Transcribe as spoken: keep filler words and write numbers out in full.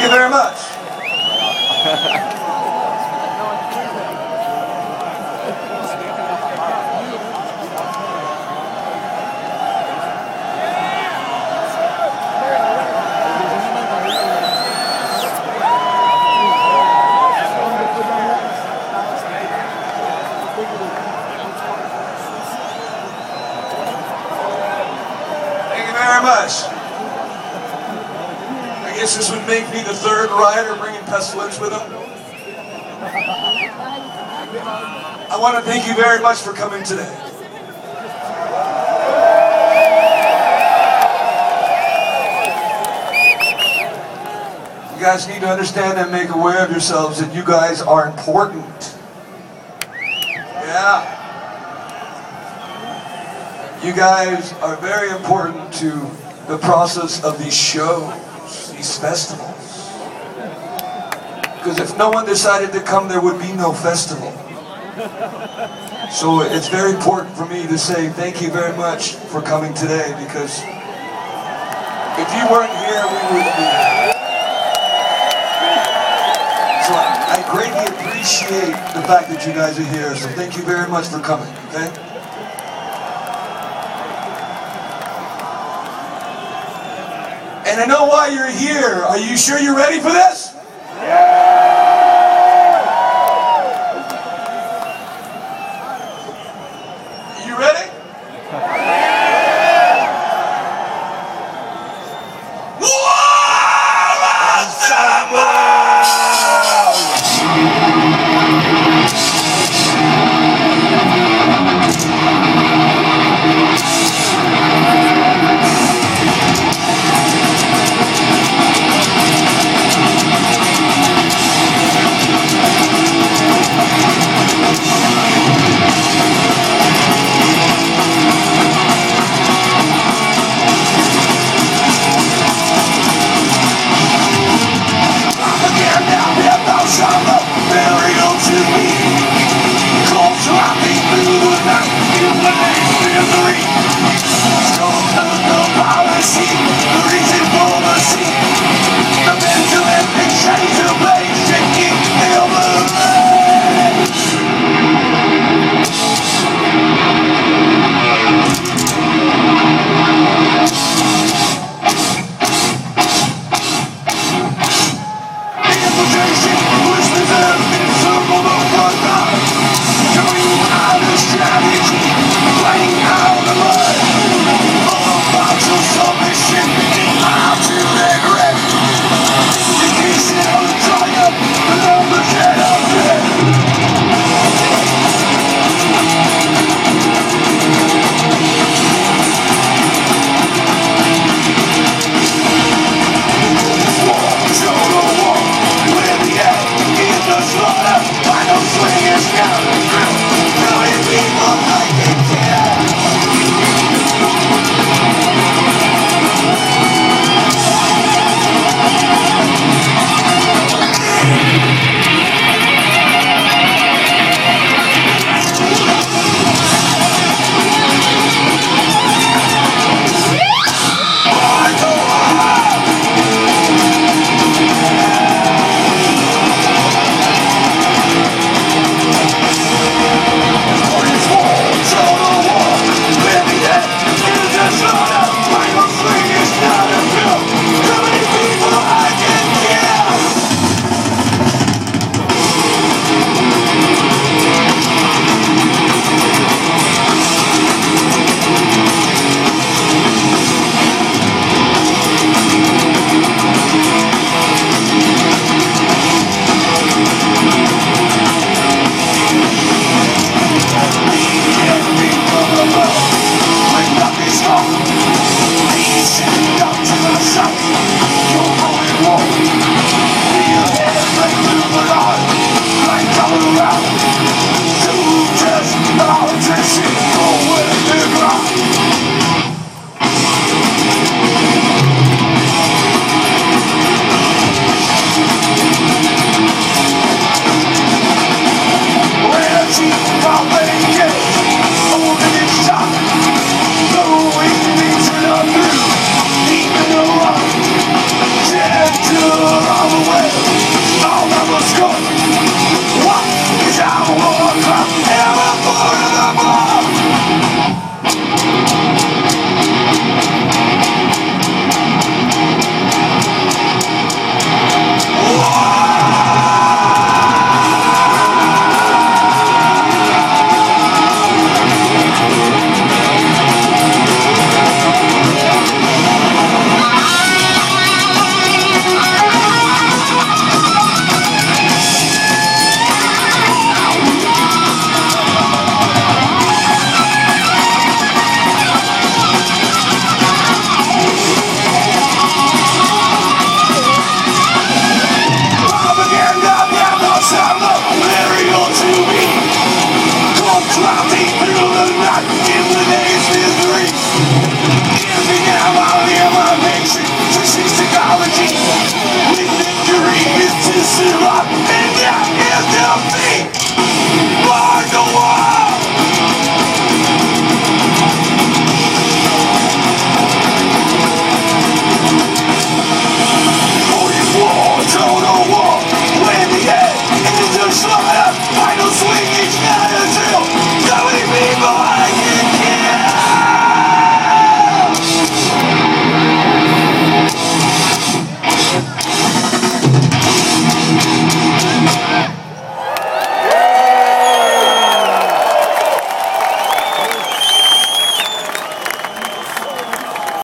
you very much. Thank you very much. I guess this would make me the third rider bringing Pestilence with him. I want to thank you very much for coming today. You guys need to understand and make aware of yourselves that you guys are important. Yeah. You guys are very important to the process of these shows, these festivals. Because if no one decided to come, there would be no festival. So it's very important for me to say thank you very much for coming today, because if you weren't here, we wouldn't be here. So I, I greatly appreciate the fact that you guys are here, so thank you very much for coming, okay? And I know why you're here. Are you sure you're ready for this? Yeah! You ready? way. All that was good.